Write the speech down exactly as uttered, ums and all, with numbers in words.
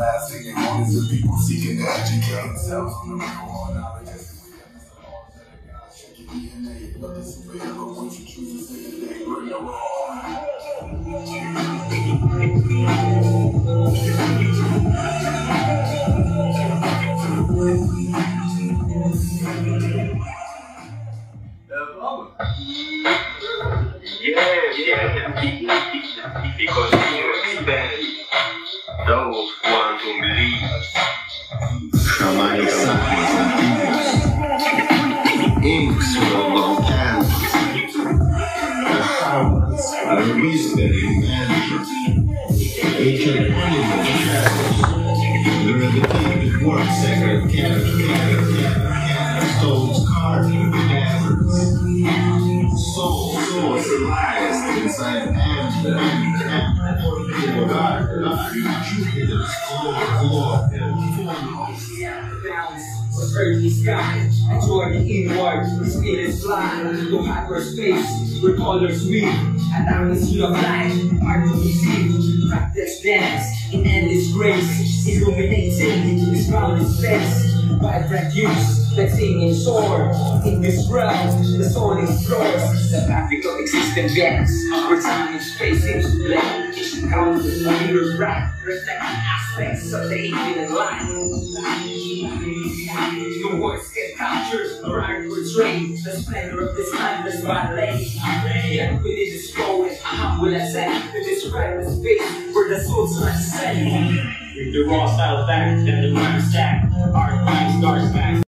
last thing they want is the people seeking to educate themselves on the real knowledge. But this is forever once you choose to say that they bring the wrong. Yeah, yeah, because you expand those who want to believe. Shamanic sapiens inks roll on canvas. The powers are wisdom in magic. Ancient animal shadows. Learn the deep work sacred character. Stones carved with daggers. Soul source lies inside amber. God, God, Jupiter's floor, floor, What's earthly sky? Enjoy the inward, the spirit is fly. Go hyperspace, where colors meet. At amnesty of life, hard to receive. Practice dance in endless grace. Illuminating this boundless space. Vibrant use, flexing in sword. In this realm, the soul explores the fabric of existent dance. Where time and space seems to blend. Each encounter, a mirror bright, reflecting aspects of the infinite life. No words can capture or portray the splendor of this timeless ballet. Yet within this flowing, how will I say to describe the space where the soul transcend? Bring the raw style back, then the rhyme stack. Our rhyme starts back.